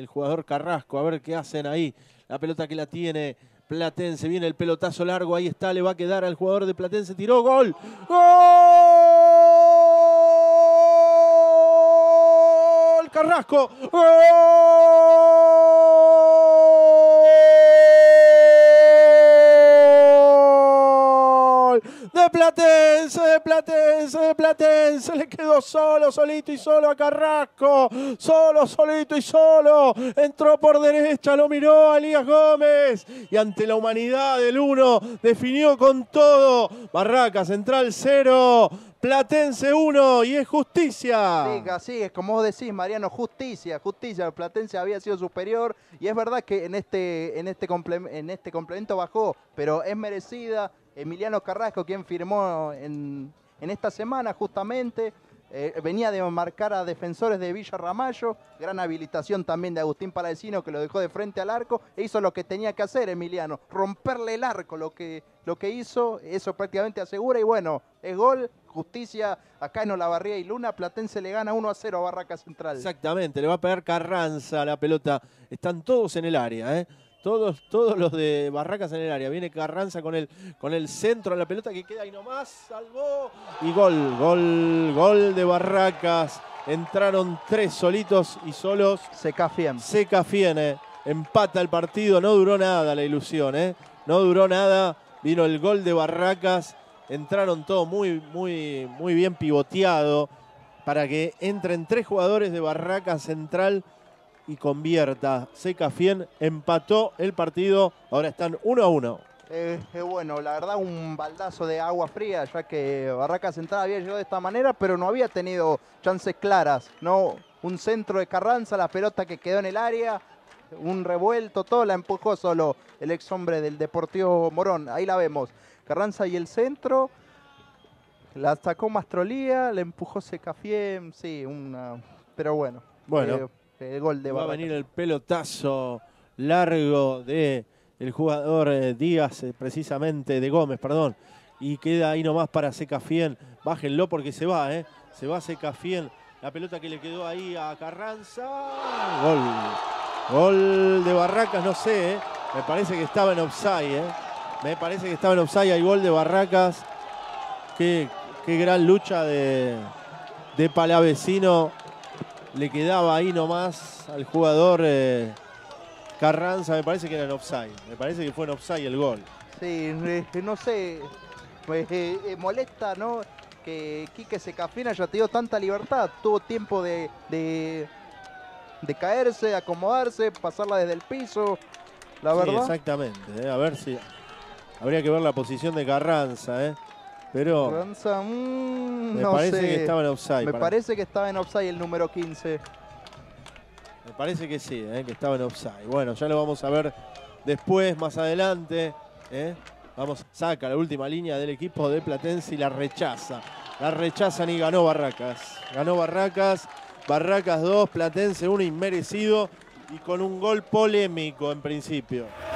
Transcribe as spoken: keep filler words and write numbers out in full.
el jugador Carrasco. A ver qué hacen ahí. La pelota que la tiene Platense. Viene el pelotazo largo. Ahí está. Le va a quedar al jugador de Platense. Tiró. ¡Gol! ¡Gol! Carrasco. ¡Gol! De Platense, de Platense, de Platense. Le quedó solo, solito y solo a Carrasco. Solo, solito y solo. Entró por derecha, lo miró a Elías Gómez. Y ante la humanidad del uno, definió con todo. Barracas, Central cero. Platense uno y es justicia. Sí, así es, como vos decís, Mariano, justicia, justicia. El Platense había sido superior y es verdad que en este, en este, comple en este complemento bajó, pero es merecida. Emiliano Carrasco, quien firmó en, en esta semana justamente, eh, venía de marcar a defensores de Villa Ramallo, gran habilitación también de Agustín Palavecino, que lo dejó de frente al arco, e hizo lo que tenía que hacer Emiliano, romperle el arco, lo que, lo que hizo, eso prácticamente asegura, y bueno, es gol, justicia, acá en Olavarría y Luna, Platense le gana uno a cero a Barracas Central. Exactamente, le va a pegar Carranza a la pelota, están todos en el área, ¿eh? Todos, todos los de Barracas en el área. Viene Carranza con el, con el centro a la pelota que queda ahí nomás. Salvó. Y gol, gol, gol de Barracas. Entraron tres solitos y solos. Secafien. Secafien, eh. Empata el partido. No duró nada la ilusión, ¿eh? No duró nada. Vino el gol de Barracas. Entraron todos muy, muy, muy bien pivoteado para que entren tres jugadores de Barracas Central y convierta. Secafien empató el partido. Ahora están uno a uno. Eh, eh, bueno, la verdad un baldazo de agua fría, ya que Barracas Central había llegado de esta manera, pero no había tenido chances claras, ¿no? Un centro de Carranza, la pelota que quedó en el área, un revuelto, todo la empujó solo el ex hombre del Deportivo Morón. Ahí la vemos. Carranza y el centro, la sacó Mastrolía, le empujó Secafien, sí, una... pero bueno. Bueno. Eh, El gol de Va Barracas. a venir el pelotazo largo de el jugador eh, Díaz, eh, precisamente de Gómez, perdón. Y queda ahí nomás para Secafien. Bájenlo porque se va, ¿eh? Se va Secafien. La pelota que le quedó ahí a Carranza. Gol. Gol de Barracas, no sé, ¿eh? Me parece que estaba en offside, ¿eh? Me parece que estaba en offside. Hay gol de Barracas. Qué, qué gran lucha de, de Palavecino. Le quedaba ahí nomás al jugador eh, Carranza. Me parece que era en offside. Me parece que fue en offside el gol. Sí, eh, no sé. Pues, eh, eh, molesta, ¿no? Que Quique Secafien haya tenido tanta libertad. Tuvo tiempo de, de, de caerse, de acomodarse, pasarla desde el piso. La verdad. Sí, exactamente. Eh. A ver si... Habría que ver la posición de Carranza, ¿eh? Pero... Carranza, mmm, me no parece sé. que estaba en offside. Me para... parece que estaba en offside el número quince. Me parece que sí, ¿eh? Que estaba en offside. Bueno, ya lo vamos a ver después, más adelante. ¿eh? Vamos, saca la última línea del equipo de Platense y la rechaza. La rechazan y ganó Barracas. Ganó Barracas. Barracas dos, Platense uno, inmerecido y con un gol polémico en principio.